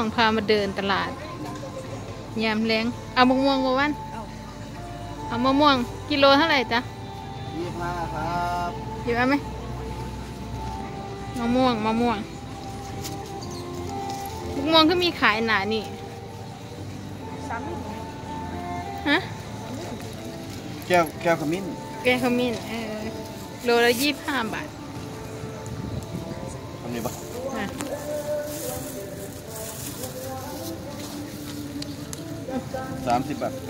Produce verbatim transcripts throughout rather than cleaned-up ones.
พามาเดินตลาดยามแรงเอามะม่วงมาวันเอามะม่วงกิโลเท่าไหร่จ๊ะยี่สิบห้าครับหยิบเอาไหมมะม่วงมะม่วงมะม่วงก็มีขายหนานี่ฮะแก้วแก้วขมิ้นแก้วขมิ้นเออโลละยี่สิบห้าบาททำนี่ปะสามสิบบาท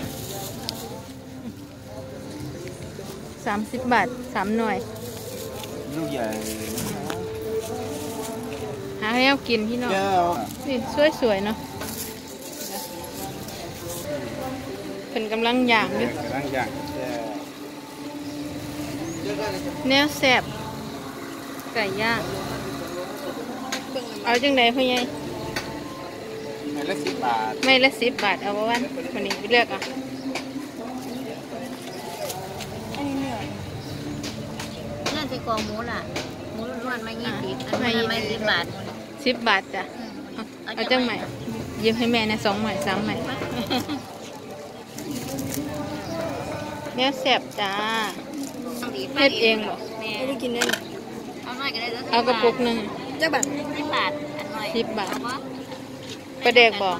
สามสิบบาทสามหน่วยลูกใหญ่หาให้เอากินพี่น้องนี่สวยๆเนาะเป็นกำลังย่างอยู่กำลังย่างแนวแซ่บไก่ย่างเอาจังไดพ่อใหญ่ไม่ละสิบบาทไม่ละสิบบาทเอาวันวันนี้ไปเลือกอ่ะอันนี้เนื้อเนื้อที่กองหมูล่ะหมูล้วนๆไม่ยี่สิบอันนี้ไม่สิบบาทสิบบาทจ้ะเอาจังใหม่ยืมให้แม่นะสองใหม่สามใหม่เนื้อแซ่บจ้าเฮ็ดเองเหรอไม่ได้กินได้เอาหน่อยก็ได้เอากระปุกหนึ่งจักบาทสิบบาทอันหน่อยสิบบาทประเด็กบอก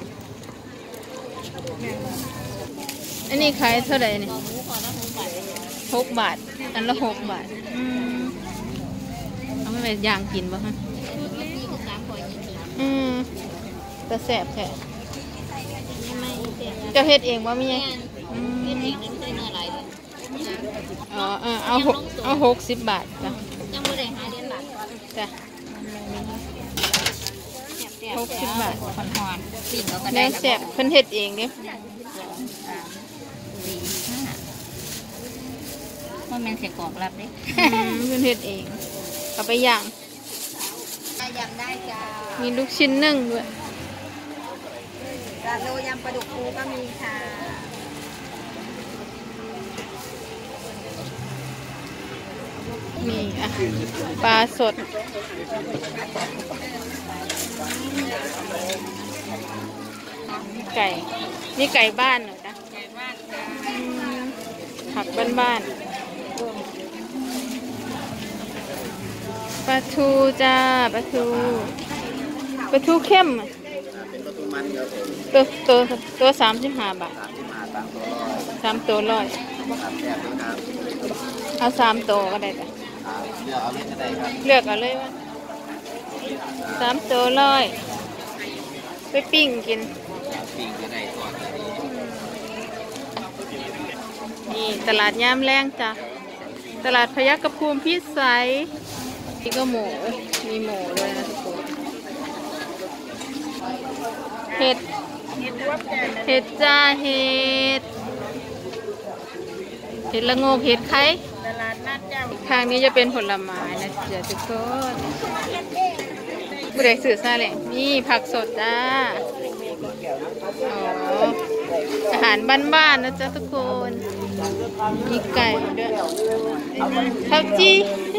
อันนี้ขายเท่าไหร่นี่หกบาทอันละหกบาทเอาไม่ไปย่างกินบ่ฮะอืมแต่แสบแท้เจ้าเฮ็ดเองว่ามีไงอ๋อเอาหกเอาหกสิบบาทจ้ะจ้ะหกสิบบาทแนวแสบเพิ่นเฮ็ดเองเนี่ยว่ามันเสียกรอบรับเลยเพิ่นเฮ็ดเองเอาไปย่างย่างได้จ้ามีลูกชิ้นนึ่งด้วยโลยำปลาดุกฟูก็มีค่ะมีอ่ะปลาสดไก่นี่ไก่บ้านเหรอจ๊ะไก่บ้านจ้าผักบ้านๆปลาทูจ้าปลาทูปลาทูเข้มตัวตัวตัวสามสิบห้าบาทสามตัวร้อยเอาสามตัวก็ได้จ้ะเลือกเอาเลยว่าสามตัวร้อยไปปิ้งกินนี่ตลาดยามแรงจ้ะตลาดพยัคฆภูมิพิสัยนี่ก็หมูมีหมูด้วยนะทุกคนเห็ดเห็ดจ้าเห็ดเห็ดละโงกเห็ดไข่ทางนี้จะเป็นผลไม้นะจ๊ะทุกคนบุเรกสื่อซาเลยนี่ผักสดจ้าอ๋ออาหารบ้านๆนะจ๊ะทุกคนมีไก่ด้วยผักจี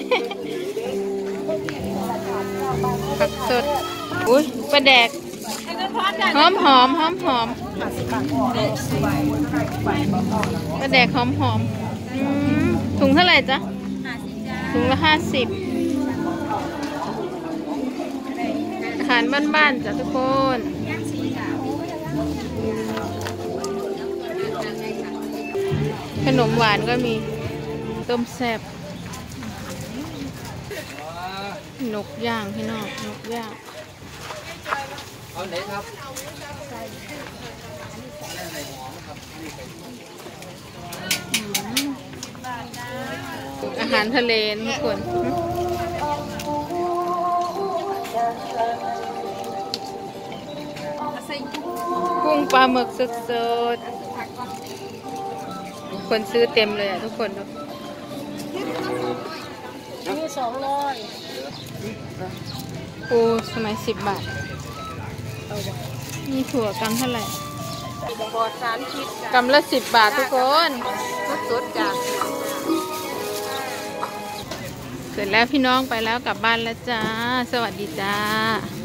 ผักสดอุ้ยปลาแดกหอมหอมหอมหอมปลาแดกหอมหอมถุงเท่าไหร่จ๊ะถุงละห้าสิบอาหารบ้านๆจ้ะทุกคนขนมหวานก็มีต้มแซ่บนกย่างพี่น้องนกย่างเอาไหนครับอาหารทะเลทุกคนกุ้งปลาหมึกสดๆคนซื้อเต็มเลยอ่ะทุกคนดูมีสองร้อยปูสมัยสิบบาทมีถั่วกำเท่าไหร่กำละสิบบาททุกคนสดๆจ้ะเสร็จแล้วพี่น้องไปแล้วกลับบ้านแล้วจ้าสวัสดีจ้า